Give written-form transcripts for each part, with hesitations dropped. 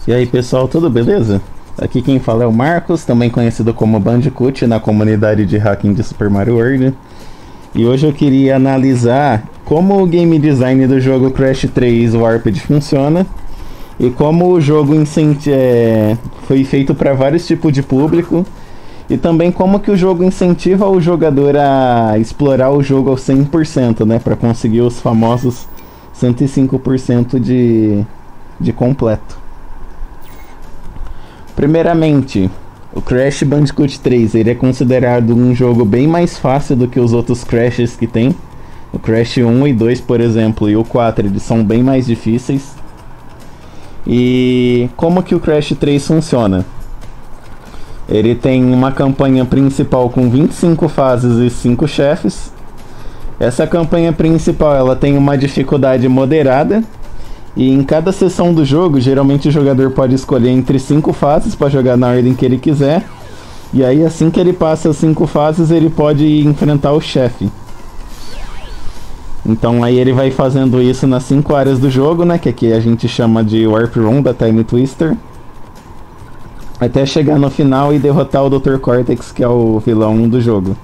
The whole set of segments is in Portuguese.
E aí pessoal, tudo beleza? Aqui quem fala é o Marcos, também conhecido como Bandicoot na comunidade de hacking de Super Mario World. E hoje eu queria analisar como o game design do jogo Crash 3 Warped funciona e como o jogo foi feito para vários tipos de público e também como que o jogo incentiva o jogador a explorar o jogo ao 100%, né, para conseguir os famosos 105% de completo. Primeiramente, o Crash Bandicoot 3 ele é considerado um jogo bem mais fácil do que os outros Crashes que tem. O Crash 1 e 2, por exemplo, e o 4, eles são bem mais difíceis. E como que o Crash 3 funciona? Ele tem uma campanha principal com 25 fases e 5 chefes. Essa campanha principal ela tem uma dificuldade moderada. E em cada sessão do jogo, geralmente o jogador pode escolher entre 5 fases para jogar na ordem que ele quiser. E aí assim que ele passa as 5 fases, ele pode enfrentar o chefe. Então aí ele vai fazendo isso nas 5 áreas do jogo, né, que aqui a gente chama de Warp Room da Time Twister. Até chegar no final e derrotar o Dr. Cortex, que é o vilão do jogo.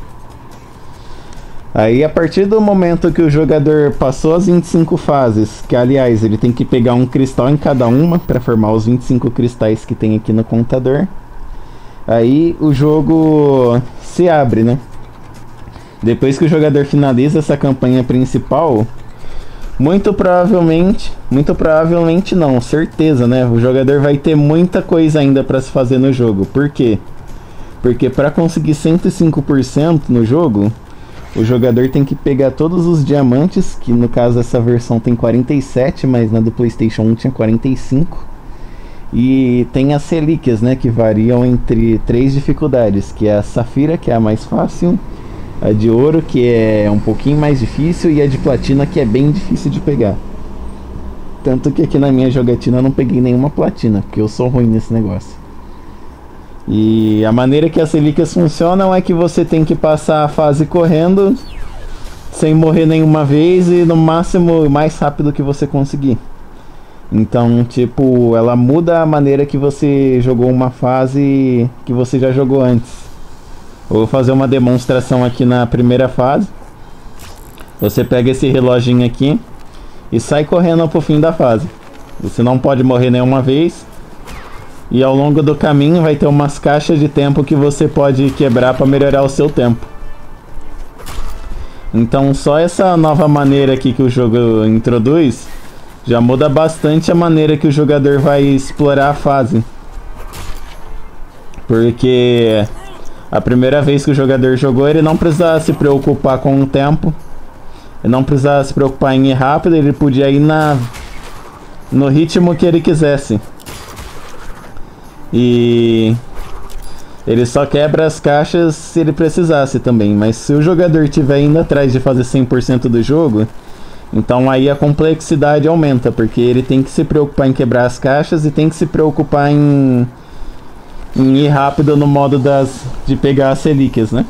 Aí a partir do momento que o jogador passou as 25 fases, que aliás ele tem que pegar um cristal em cada uma para formar os 25 cristais que tem aqui no contador. Aí o jogo se abre, né? Depois que o jogador finaliza essa campanha principal, muito provavelmente não, certeza, né? O jogador vai ter muita coisa ainda para se fazer no jogo. Por quê? Porque para conseguir 105% no jogo, o jogador tem que pegar todos os diamantes, que no caso essa versão tem 47, mas na do PlayStation 1 tinha 45. E tem as relíquias, né, que variam entre 3 dificuldades, que é a Safira, que é a mais fácil, a de Ouro, que é um pouquinho mais difícil, e a de Platina, que é bem difícil de pegar. Tanto que aqui na minha jogatina eu não peguei nenhuma Platina, porque eu sou ruim nesse negócio. E a maneira que as relíquias funcionam é que você tem que passar a fase correndo, sem morrer nenhuma vez e no máximo o mais rápido que você conseguir. Então, tipo, ela muda a maneira que você jogou uma fase que você já jogou antes. Eu vou fazer uma demonstração aqui na primeira fase. Você pega esse reloginho aqui e sai correndo pro fim da fase. Você não pode morrer nenhuma vez. E ao longo do caminho vai ter umas caixas de tempo que você pode quebrar para melhorar o seu tempo. Então só essa nova maneira aqui que o jogo introduz já muda bastante a maneira que o jogador vai explorar a fase. Porque a primeira vez que o jogador jogou, ele não precisava se preocupar com o tempo. Ele não precisava se preocupar em ir rápido, ele podia ir no ritmo que ele quisesse. E ele só quebra as caixas se ele precisasse também. Mas se o jogador estiver indo atrás de fazer 100% do jogo, então aí a complexidade aumenta, porque ele tem que se preocupar em quebrar as caixas e tem que se preocupar em ir rápido no modo de pegar as relíquias, né?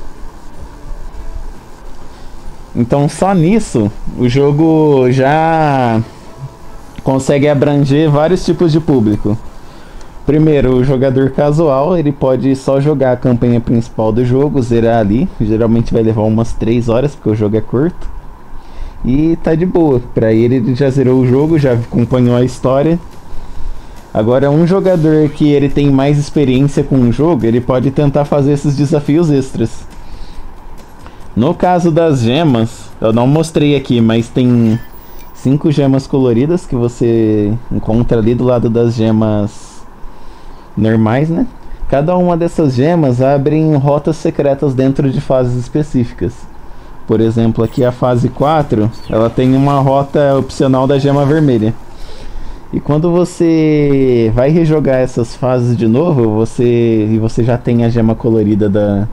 Então só nisso o jogo já consegue abranger vários tipos de público. Primeiro, o jogador casual, ele pode só jogar a campanha principal do jogo, zerar ali. Geralmente vai levar umas 3 horas, porque o jogo é curto. E tá de boa. Pra ele já zerou o jogo, já acompanhou a história. Agora, um jogador que ele tem mais experiência com o jogo, ele pode tentar fazer esses desafios extras. No caso das gemas, eu não mostrei aqui, mas tem 5 gemas coloridas que você encontra ali do lado das gemas normais, né? Cada uma dessas gemas abrem rotas secretas dentro de fases específicas. Por exemplo, aqui a fase 4, ela tem uma rota opcional da gema vermelha. E quando você vai rejogar essas fases de novo, você já tem a gema colorida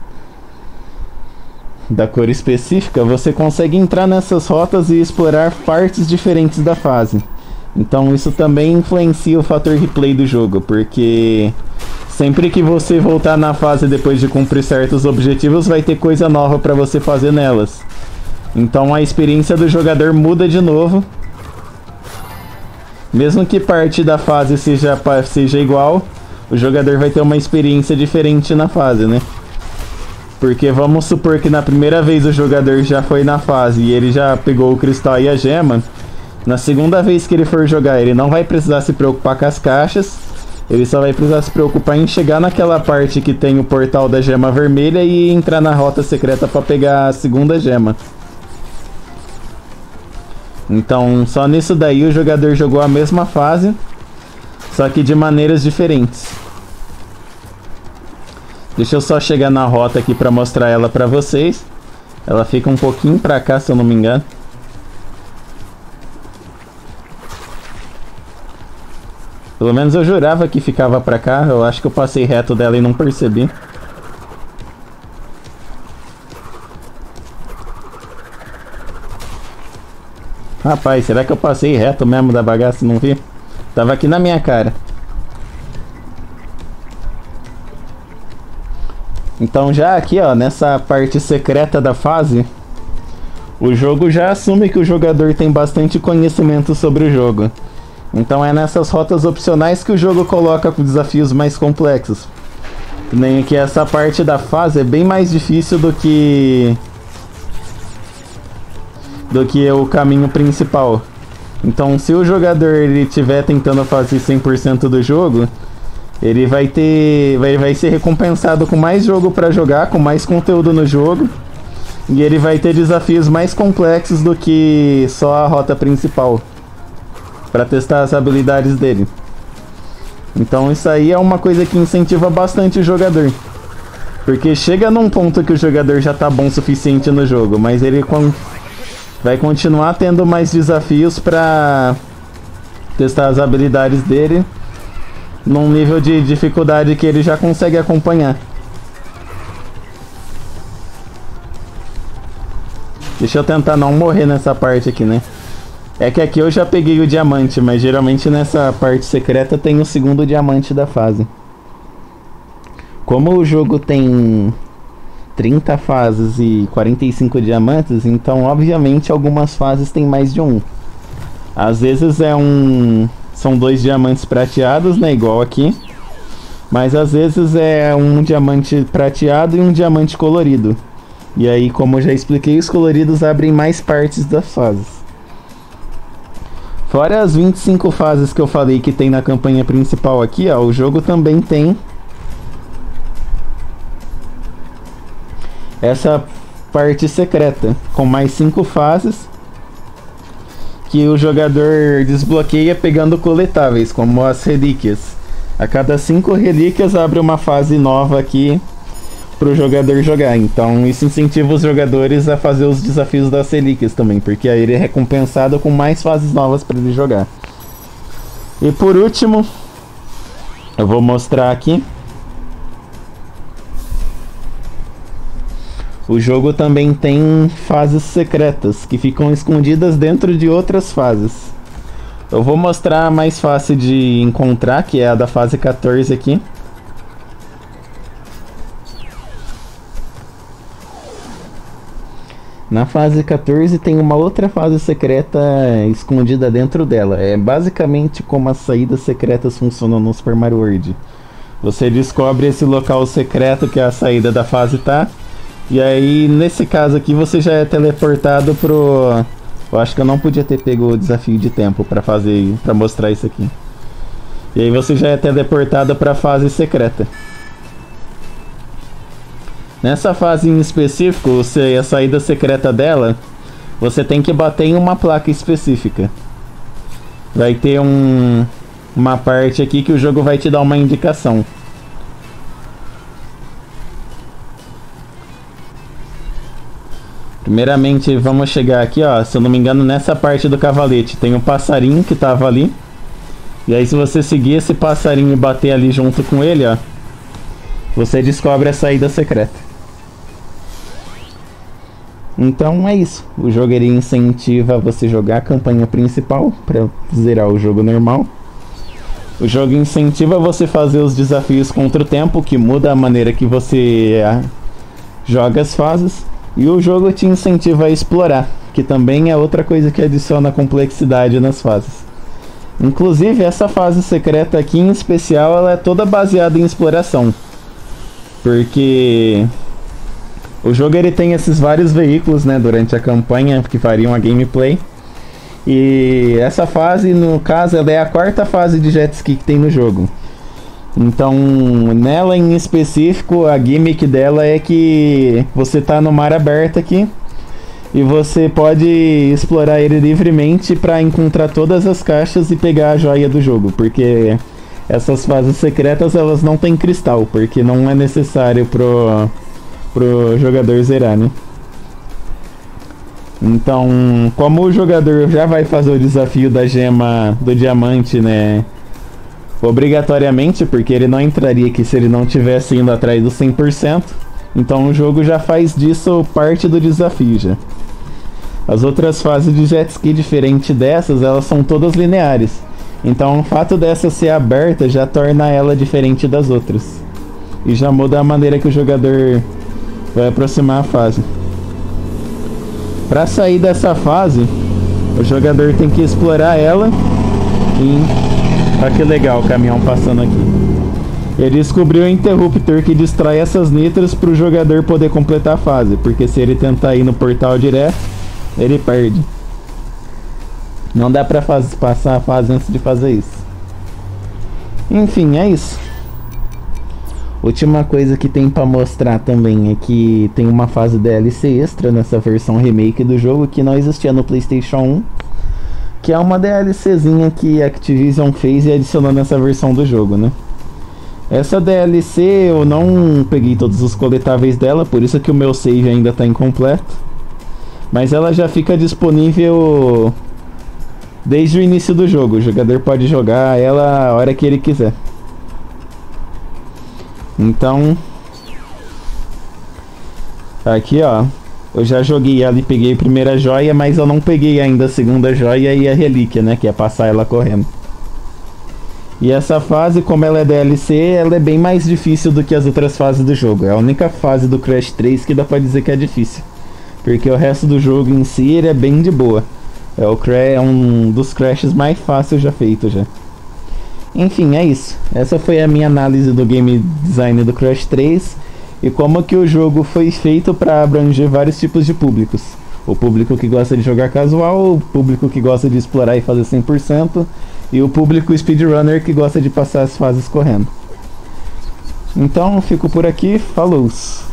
da cor específica, você consegue entrar nessas rotas e explorar partes diferentes da fase. Então isso também influencia o fator replay do jogo, porque sempre que você voltar na fase depois de cumprir certos objetivos, vai ter coisa nova para você fazer nelas. Então a experiência do jogador muda de novo. Mesmo que parte da fase seja igual, o jogador vai ter uma experiência diferente na fase, né? Porque vamos supor que na primeira vez o jogador já foi na fase e ele já pegou o cristal e a gema. Na segunda vez que ele for jogar, ele não vai precisar se preocupar com as caixas. Ele só vai precisar se preocupar em chegar naquela parte que tem o portal da gema vermelha e entrar na rota secreta para pegar a segunda gema. Então, só nisso daí o jogador jogou a mesma fase, só que de maneiras diferentes. Deixa eu só chegar na rota aqui para mostrar ela para vocês. Ela fica um pouquinho para cá, se eu não me engano. Pelo menos eu jurava que ficava para cá. Eu acho que eu passei reto dela e não percebi. Rapaz, será que eu passei reto mesmo da bagaça e não vi? Tava aqui na minha cara. Então já aqui, ó, nessa parte secreta da fase, o jogo já assume que o jogador tem bastante conhecimento sobre o jogo. Então é nessas rotas opcionais que o jogo coloca desafios mais complexos. Nem que essa parte da fase é bem mais difícil do que o caminho principal. Então se o jogador ele estiver tentando fazer 100% do jogo, ele vai ser recompensado com mais jogo para jogar, com mais conteúdo no jogo, e ele vai ter desafios mais complexos do que só a rota principal para testar as habilidades dele. Então isso aí é uma coisa que incentiva bastante o jogador, porque chega num ponto que o jogador já tá bom o suficiente no jogo, mas ele vai continuar tendo mais desafios para testar as habilidades dele num nível de dificuldade que ele já consegue acompanhar. Deixa eu tentar não morrer nessa parte aqui, né? É que aqui eu já peguei o diamante, mas geralmente nessa parte secreta tem o segundo diamante da fase. Como o jogo tem 30 fases e 45 diamantes, então obviamente algumas fases tem mais de um. Às vezes são 2 diamantes prateados, né, igual aqui. Mas às vezes é um diamante prateado e um diamante colorido. E aí, como eu já expliquei, os coloridos abrem mais partes das fases. Fora as 25 fases que eu falei que tem na campanha principal aqui, ó, o jogo também tem essa parte secreta, com mais 5 fases que o jogador desbloqueia pegando coletáveis, como as relíquias. A cada 5 relíquias abre uma fase nova aqui para o jogador jogar. Então isso incentiva os jogadores a fazer os desafios das relíquias também, porque aí ele é recompensado com mais fases novas para ele jogar. E por último, eu vou mostrar aqui. O jogo também tem fases secretas que ficam escondidas dentro de outras fases. Eu vou mostrar a mais fácil de encontrar, que é a da fase 14 aqui. Na fase 14 tem uma outra fase secreta escondida dentro dela. É basicamente como as saídas secretas funcionam no Super Mario World. Você descobre esse local secreto que a saída da fase tá. E aí, nesse caso aqui, você já é teleportado pro... Eu acho que eu não podia ter pego o desafio de tempo pra mostrar isso aqui. E aí você já é teleportado pra fase secreta. Nessa fase em específico, a saída secreta dela, você tem que bater em uma placa específica. Vai ter uma parte aqui que o jogo vai te dar uma indicação. Primeiramente, vamos chegar aqui, ó, se eu não me engano, nessa parte do cavalete tem um passarinho que tava ali. E aí se você seguir esse passarinho e bater ali junto com ele, ó, você descobre a saída secreta. Então é isso. O jogo ele incentiva você jogar a campanha principal para zerar o jogo normal. O jogo incentiva você fazer os desafios contra o tempo, que muda a maneira que você joga as fases. E o jogo te incentiva a explorar, que também é outra coisa que adiciona complexidade nas fases. Inclusive, essa fase secreta aqui em especial, ela é toda baseada em exploração. Porque o jogo ele tem esses vários veículos, né, durante a campanha que variam a gameplay. E essa fase, no caso, ela é a quarta fase de jet ski que tem no jogo. Então, nela em específico, a gimmick dela é que você tá no mar aberto aqui e você pode explorar ele livremente para encontrar todas as caixas e pegar a joia do jogo, porque essas fases secretas elas não têm cristal, porque não é necessário pro jogador zerar, né? Então, como o jogador já vai fazer o desafio da gema do diamante, né, obrigatoriamente, porque ele não entraria aqui se ele não tivesse indo atrás do 100%, então o jogo já faz disso parte do desafio já. As outras fases de jet ski, diferente dessas, elas são todas lineares. Então o fato dessa ser aberta já torna ela diferente das outras. E já muda a maneira que o jogador vai aproximar a fase. Para sair dessa fase, o jogador tem que explorar ela e... Olha que legal o caminhão passando aqui. Ele descobriu o interruptor que distrai essas nitras para o jogador poder completar a fase, porque se ele tentar ir no portal direto, ele perde. Não dá pra passar a fase antes de fazer isso. Enfim, é isso. Última coisa que tem pra mostrar também é que tem uma fase DLC extra nessa versão remake do jogo que não existia no PlayStation 1. Que é uma DLCzinha que a Activision fez e adicionou nessa versão do jogo, né? Essa DLC eu não peguei todos os coletáveis dela, por isso que o meu save ainda está incompleto. Mas ela já fica disponível desde o início do jogo. O jogador pode jogar ela a hora que ele quiser. Então, aqui ó, eu já joguei ela e peguei a primeira joia, mas eu não peguei ainda a segunda joia e a relíquia, né? Que é passar ela correndo. E essa fase, como ela é DLC, ela é bem mais difícil do que as outras fases do jogo. É a única fase do Crash 3 que dá pra dizer que é difícil. Porque o resto do jogo em si, ele é bem de boa. É um dos Crashes mais fáceis já feito já. Enfim, é isso. Essa foi a minha análise do game design do Crash 3. E como que o jogo foi feito para abranger vários tipos de públicos. O público que gosta de jogar casual, o público que gosta de explorar e fazer 100%, e o público speedrunner que gosta de passar as fases correndo. Então, fico por aqui, falou!